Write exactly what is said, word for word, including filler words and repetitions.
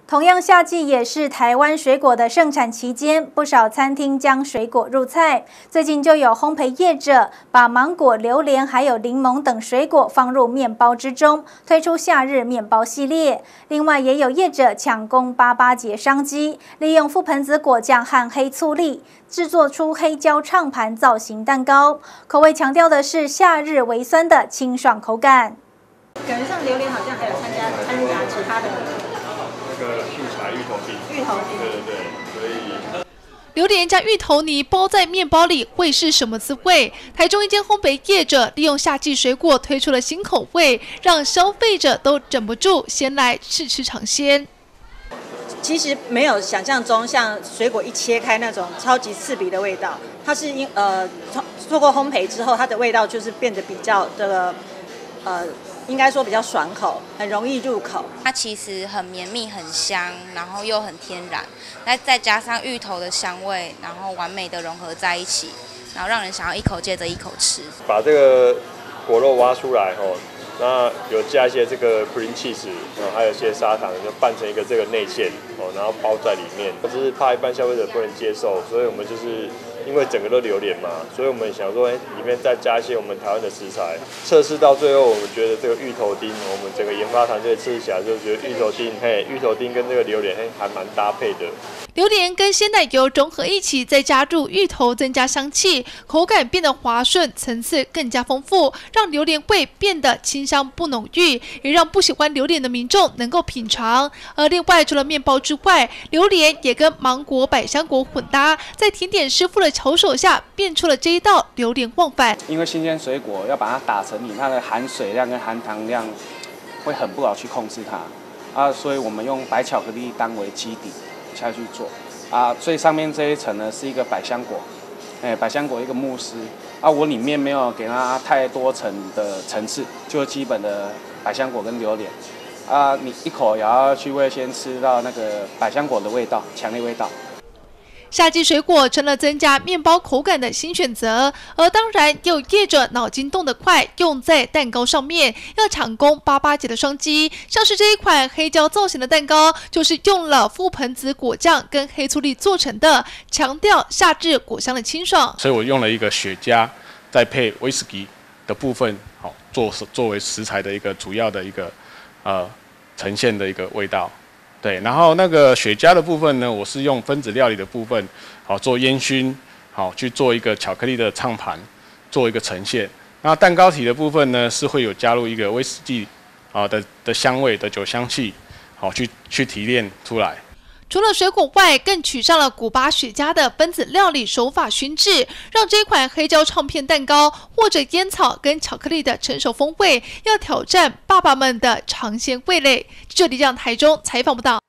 同样，夏季也是台湾水果的盛产期间，不少餐厅将水果入菜。最近就有烘焙业者把芒果、榴莲还有柠檬等水果放入面包之中，推出夏日面包系列。另外，也有业者抢攻八八节商机，利用覆盆子果酱和黑醋栗制作出黑椒唱盘造型蛋糕，口味强调的是夏日微酸的清爽口感。 感觉上榴莲好像还有参加参加其他的。 那个素材芋头饼， 芋头饼， 对对对，所以榴莲加芋头泥包在面包里会是什么滋味？台中一间烘焙业者利用夏季水果推出了新口味，让消费者都忍不住先来试吃尝鲜。 其实没有想象中像水果一切开那种超级刺鼻的味道，它是因呃做过烘焙之后，它的味道就是变得比较的呃。 应该说比较爽口，很容易入口。 它其实很绵密、很香，然后又很天然，再再加上芋头的香味，然后完美的融合在一起，然后让人想要一口接着一口吃。 把这个果肉挖出来哦，那有加一些这个 cream cheese， 然后还有一些砂糖，就拌成一个这个内馅哦，然后包在里面。只是怕一般消费者不能接受，所以我们就是因为整个都榴莲嘛，所以我们想说，哎，里面再加一些我们台湾的食材。测试到最后，我们觉得这个芋头丁，我们整个研发团队吃起来就觉得芋头丁，嘿，芋头丁跟这个榴莲，嘿，还蛮搭配的。 榴莲跟鲜奶油融合一起，再加入芋头，增加香气，口感变得滑顺，层次更加丰富，让榴莲味变得清香不浓郁，也让不喜欢榴莲的民众能够品尝。而另外，除了面包之外，榴莲也跟芒果、百香果混搭，在甜点师傅的巧手下，变出了这一道榴莲旺饭。 因为新鲜水果要把它打成泥，它的含水量跟含糖量会很不好去控制它啊，所以我们用白巧克力当为基底。 下去做啊，最上面这一层呢是一个百香果，哎、欸，百香果一个慕斯啊，我里面没有给它太多层的层次，就基本的百香果跟榴莲啊，你一口咬下去会先吃到那个百香果的味道，强烈味道。 夏季水果成了增加面包口感的新选择，而当然也有业者脑筋动得快，用在蛋糕上面，要抢攻八八节的商机。像是这一款黑椒造型的蛋糕，就是用了覆盆子果酱跟黑醋栗做成的，强调夏日果香的清爽。 所以我用了一个雪茄，再配威士忌的部分，好做作为食材的一个主要的一个呃呈现的一个味道。 对，然后那个雪茄的部分呢，我是用分子料理的部分，好做烟熏，好去做一个巧克力的唱盘，做一个呈现。那蛋糕体的部分呢，是会有加入一个威士忌啊的的香味的酒香气，好去去提炼出来。 除了水果外，更取上了古巴雪茄的分子料理手法熏制，让这款黑椒唱片蛋糕或者烟草跟巧克力的成熟风味，要挑战爸爸们的尝鲜味蕾。这里让台中采访不到。